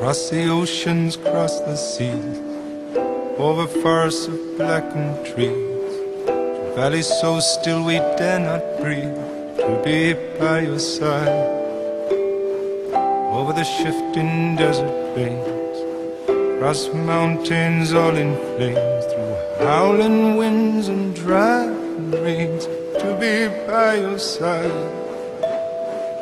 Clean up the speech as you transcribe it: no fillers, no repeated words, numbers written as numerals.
Cross the oceans, cross the seas, over forests of blackened trees, to valleys so still we dare not breathe, to be by your side. Over the shifting desert plains, across mountains all in flames, through howling winds and driving rains, to be by your side.